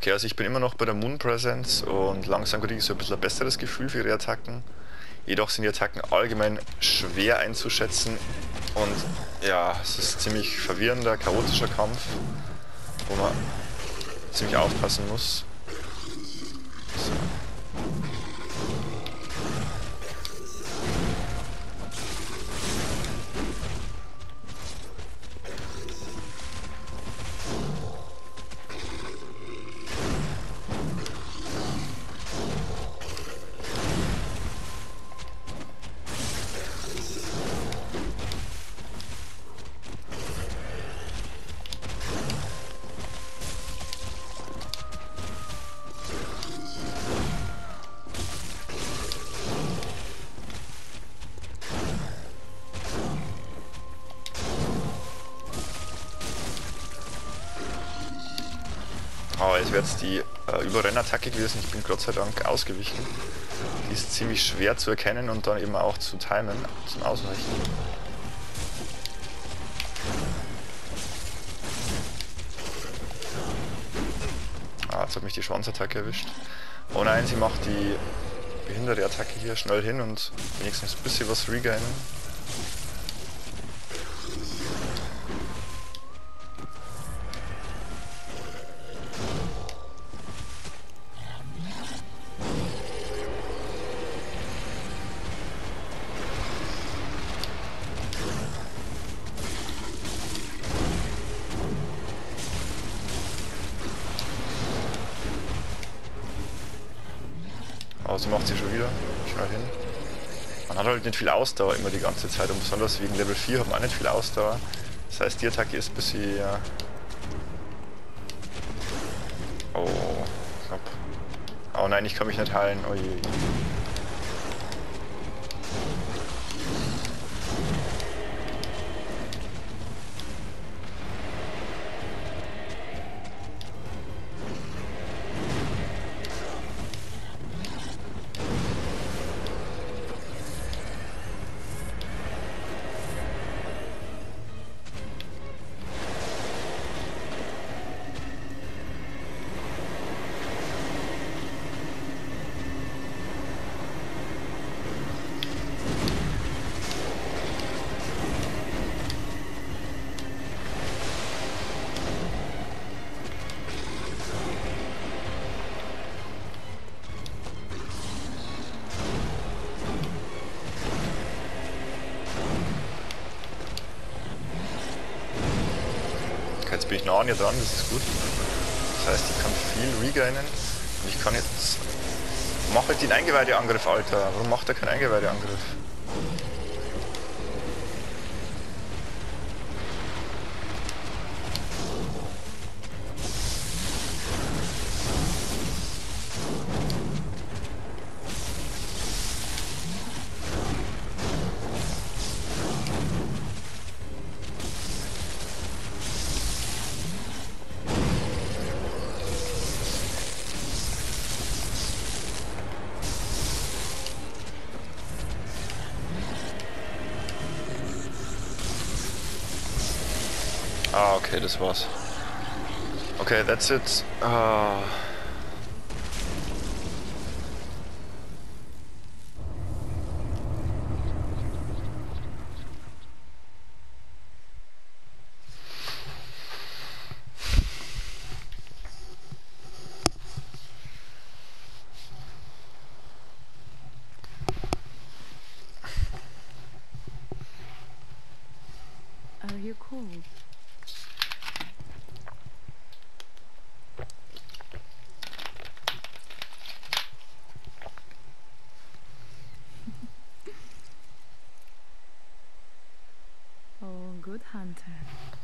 Okay, also ich bin immer noch bei der Moon Presence und langsam kriege ich so ein bisschen ein besseres Gefühl für ihre Attacken. Jedoch sind die Attacken allgemein schwer einzuschätzen und ja, es ist ziemlich verwirrender, chaotischer Kampf, wo man ziemlich aufpassen muss. So. Oh, jetzt wäre jetzt die Überrennattacke gewesen. Ich bin Gott sei Dank ausgewichen. Die ist ziemlich schwer zu erkennen und dann eben auch zu timen, zum Ausweichen. Ah, jetzt hat mich die Schwanzattacke erwischt. Oh nein, sie macht die behinderte Attacke hier schnell hin und wenigstens ein bisschen was regainen. Aber sie macht sie schon wieder. Schnell hin. Man hat halt nicht viel Ausdauer immer die ganze Zeit und besonders wegen Level 4 hat man auch nicht viel Ausdauer. Das heißt, die Attacke ist ein bisschen... Oh, knapp. Oh nein, ich kann mich nicht heilen. Oh je. Jetzt bin ich nah an ihr dran, das ist gut. Das heißt, ich kann viel regainen und ich kann jetzt... Mach halt den Eingeweideangriff, Alter. Warum macht er keinen Eingeweideangriff? Ah, okay, das war's. Okay, that's it. Are you cold? Oh, good hunter.